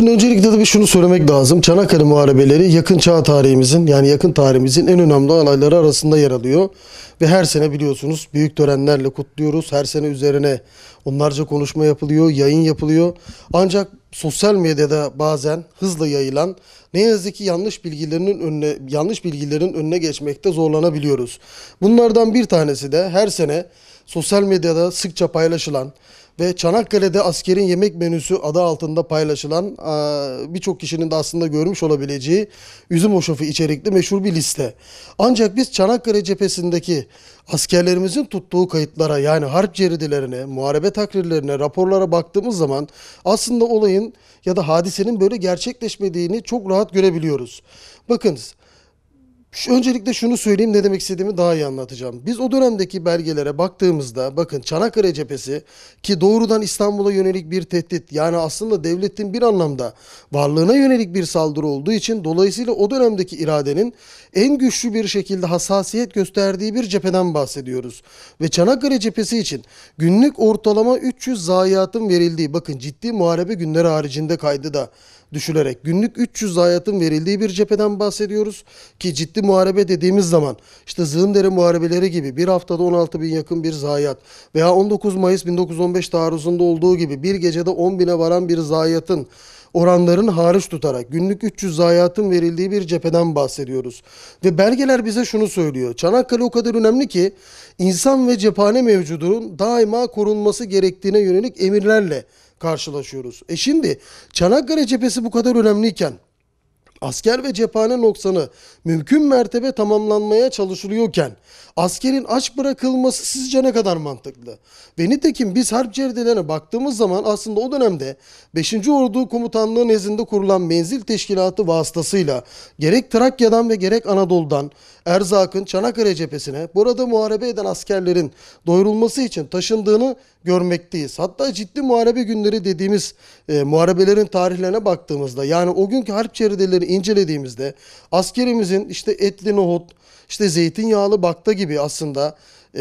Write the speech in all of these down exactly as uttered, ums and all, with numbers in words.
Şimdi öncelikle de bir şunu söylemek lazım. Çanakkale Muharebeleri yakın çağ tarihimizin yani yakın tarihimizin en önemli olayları arasında yer alıyor. Ve her sene biliyorsunuz büyük törenlerle kutluyoruz. Her sene üzerine onlarca konuşma yapılıyor, yayın yapılıyor. Ancak sosyal medyada bazen hızla yayılan ne yazık ki yanlış bilgilerinin önüne yanlış bilgilerin önüne geçmekte zorlanabiliyoruz. Bunlardan bir tanesi de her sene sosyal medyada sıkça paylaşılan ve Çanakkale'de askerin yemek menüsü adı altında paylaşılan birçok kişinin de aslında görmüş olabileceği üzüm hoşafı içerikli meşhur bir liste. Ancak biz Çanakkale cephesindeki askerlerimizin tuttuğu kayıtlara yani harp ceridelerine, muharebe takrirlerine, raporlara baktığımız zaman aslında olayın ya da hadisenin böyle gerçekleşmediğini çok rahat görebiliyoruz. Bakınız. Şu, öncelikle şunu söyleyeyim, ne demek istediğimi daha iyi anlatacağım. Biz o dönemdeki belgelere baktığımızda bakın Çanakkale cephesi ki doğrudan İstanbul'a yönelik bir tehdit yani aslında devletin bir anlamda varlığına yönelik bir saldırı olduğu için dolayısıyla o dönemdeki iradenin en güçlü bir şekilde hassasiyet gösterdiği bir cepheden bahsediyoruz. Ve Çanakkale cephesi için günlük ortalama üç yüz zayiatın verildiği bakın ciddi muharebe günleri haricinde kaydı da düşülerek günlük üç yüz zayiatın verildiği bir cepheden bahsediyoruz. Ki ciddi muharebe dediğimiz zaman işte Zığındere muharebeleri gibi bir haftada on altı bin yakın bir zayiat veya on dokuz Mayıs bin dokuz yüz on beş taarruzunda olduğu gibi bir gecede on bine varan bir zayiatın oranlarını hariç tutarak günlük üç yüz zayiatın verildiği bir cepheden bahsediyoruz. Ve belgeler bize şunu söylüyor. Çanakkale o kadar önemli ki insan ve cephane mevcudunun daima korunması gerektiğine yönelik emirlerle karşılaşıyoruz. E şimdi Çanakkale cephesi bu kadar önemliyken asker ve cephane noksanı mümkün mertebe tamamlanmaya çalışılıyorken askerin aç bırakılması sizce ne kadar mantıklı? Ve nitekim biz harp ceridelerine baktığımız zaman aslında o dönemde beşinci Ordu Komutanlığı nezdinde kurulan menzil teşkilatı vasıtasıyla gerek Trakya'dan ve gerek Anadolu'dan erzakın Çanakkale cephesine burada muharebe eden askerlerin doyurulması için taşındığını görmekteyiz. Hatta ciddi muharebe günleri dediğimiz e, muharebelerin tarihlerine baktığımızda yani o günkü harp cerideleri incelediğimizde askerimizin işte etli nohut, işte zeytinyağlı bakta gibi aslında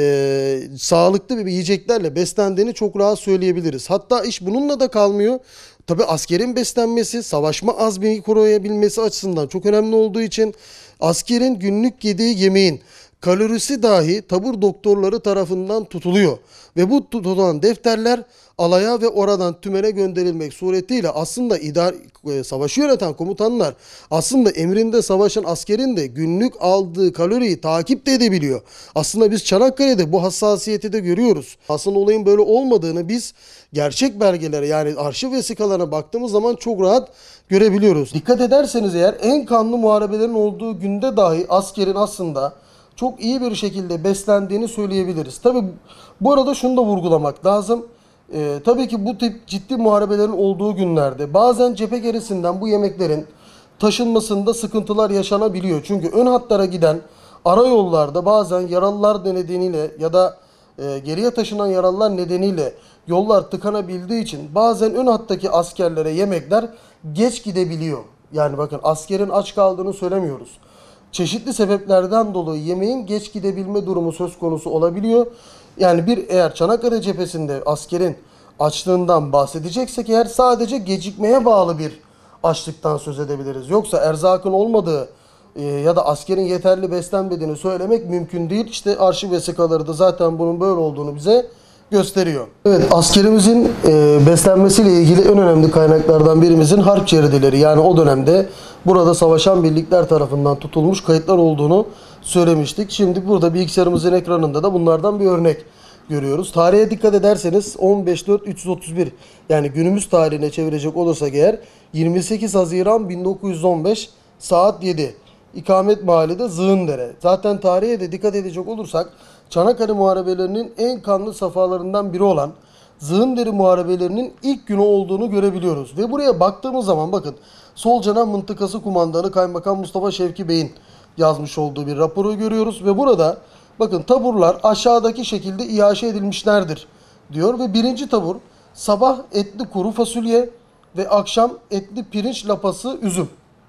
e, sağlıklı bir yiyeceklerle beslendiğini çok rahat söyleyebiliriz. Hatta iş bununla da kalmıyor. Tabi askerin beslenmesi, savaşma azmini koruyabilmesi açısından çok önemli olduğu için askerin günlük yediği yemeğin kalorisi dahi tabur doktorları tarafından tutuluyor. Ve bu tutulan defterler alaya ve oradan tümene gönderilmek suretiyle aslında idare, savaşı yöneten komutanlar aslında emrinde savaşan askerin de günlük aldığı kaloriyi takip de edebiliyor. Aslında biz Çanakkale'de bu hassasiyeti de görüyoruz. Aslında olayın böyle olmadığını biz gerçek belgelere yani arşiv vesikalarına baktığımız zaman çok rahat görebiliyoruz. Dikkat ederseniz eğer en kanlı muharebelerin olduğu günde dahi askerin aslında çok iyi bir şekilde beslendiğini söyleyebiliriz. Tabi bu arada şunu da vurgulamak lazım. Ee, tabii ki bu tip ciddi muharebelerin olduğu günlerde bazen cephe gerisinden bu yemeklerin taşınmasında sıkıntılar yaşanabiliyor. Çünkü ön hatlara giden ara yollarda bazen yaralılar nedeniyle ya da e, geriye taşınan yaralılar nedeniyle yollar tıkanabildiği için bazen ön hattaki askerlere yemekler geç gidebiliyor. Yani bakın askerin aç kaldığını söylemiyoruz. Çeşitli sebeplerden dolayı yemeğin geç gidebilme durumu söz konusu olabiliyor. Yani bir eğer Çanakkale cephesinde askerin açlığından bahsedeceksek eğer sadece gecikmeye bağlı bir açlıktan söz edebiliriz. Yoksa erzakın olmadığı e, ya da askerin yeterli beslenmediğini söylemek mümkün değil. İşte arşiv vesikaları da zaten bunun böyle olduğunu bize gösteriyor. Evet, askerimizin e, beslenmesiyle ilgili en önemli kaynaklardan birimizin harp cerideleri. Yani o dönemde burada savaşan birlikler tarafından tutulmuş kayıtlar olduğunu söylemiştik. Şimdi burada bilgisayarımızın ekranında da bunlardan bir örnek görüyoruz. Tarihe dikkat ederseniz on beş Mart üç yüz otuz bir yani günümüz tarihine çevirecek olursak eğer yirmi sekiz Haziran bin dokuz yüz on beş saat yedi. İkamet mahalli de Zığındere. Zaten tarihe de dikkat edecek olursak Çanakkale muharebelerinin en kanlı safhalarından biri olan Zığındere muharebelerinin ilk günü olduğunu görebiliyoruz. Ve buraya baktığımız zaman bakın Solcanan Mıntıkası Kumandanı Kaymakam Mustafa Şevki Bey'in yazmış olduğu bir raporu görüyoruz. Ve burada bakın taburlar aşağıdaki şekilde iaşe edilmişlerdir diyor. Ve birinci tabur sabah etli kuru fasulye ve akşam etli pirinç lapası üzüm.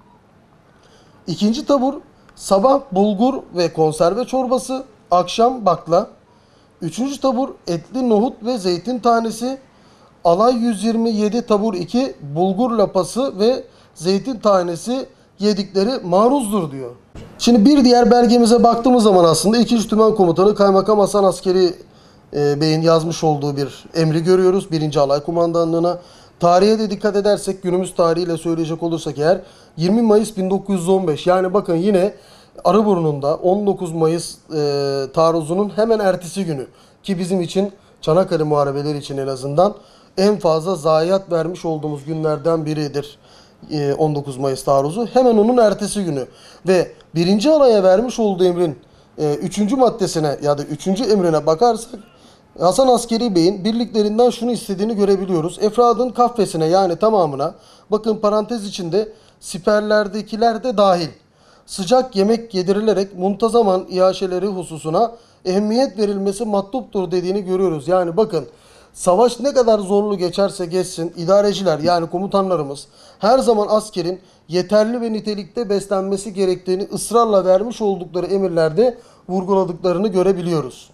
İkinci tabur sabah bulgur ve konserve çorbası, akşam bakla. Üçüncü tabur etli nohut ve zeytin tanesi, Alay yüz yirmi yedi tabur iki bulgur lapası ve zeytin tanesi yedikleri maruzdur diyor. Şimdi bir diğer belgemize baktığımız zaman aslında ikinci. Tümen Komutanı Kaymakam Hasan Askeri e, Bey'in yazmış olduğu bir emri görüyoruz. birinci. Alay Kumandanlığı'na. Tarihe de dikkat edersek, günümüz tarihiyle söyleyecek olursak eğer, yirmi Mayıs bin dokuz yüz on beş. Yani bakın yine Arıburnu'nda on dokuz Mayıs e, taarruzunun hemen ertesi günü, ki bizim için Çanakkale Muharebeleri için en azından en fazla zayiat vermiş olduğumuz günlerden biridir. on dokuz Mayıs taarruzu. Hemen onun ertesi günü ve birinci alaya vermiş olduğu emrin üçüncü maddesine ya da üçüncü emrine bakarsak, Hasan Askeri Bey'in birliklerinden şunu istediğini görebiliyoruz. Efradın kaffesine, yani tamamına, bakın parantez içinde siperlerdekiler de dahil, sıcak yemek yedirilerek muntazaman iaşeleri hususuna ehemmiyet verilmesi matluptur dediğini görüyoruz. Yani bakın, savaş ne kadar zorlu geçerse geçsin, idareciler yani komutanlarımız her zaman askerin yeterli ve nitelikte beslenmesi gerektiğini ısrarla vermiş oldukları emirlerde vurguladıklarını görebiliyoruz.